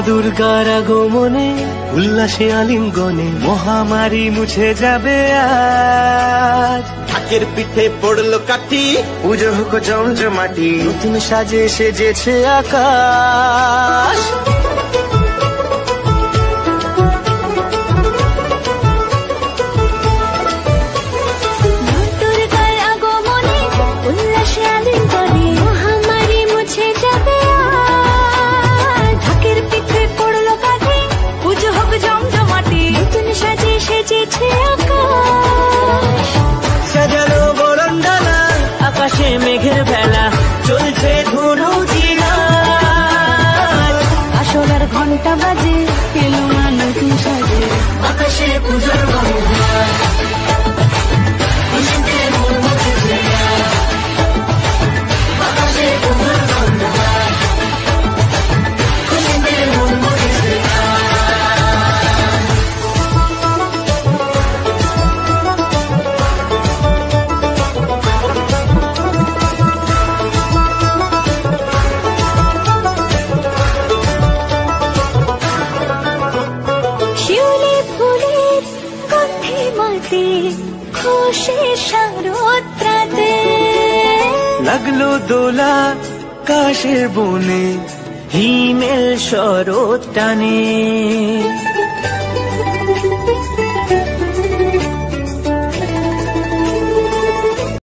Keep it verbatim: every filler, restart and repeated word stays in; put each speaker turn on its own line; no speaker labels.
দুর্গার আগমনে উল্লাসে আলিঙ্গনে মহামারী মুছে যাবে আজ।
ঢাকের পিঠে পড়লো কাঠি,
পুজো হোক জমজমাটি, নতুন সাজে সেজেছে আকাশ। সাজানো বরণডালা, আকাশে মেঘের ভেলা, চলছে ধনু জিনা। আসলার ঘন্টা বাজে, এলো না নতুন সাজে, আকাশে পুজোর গন্ধ। লাগলো দোলা কাশের বনে, হিমেল শরৎ টানে।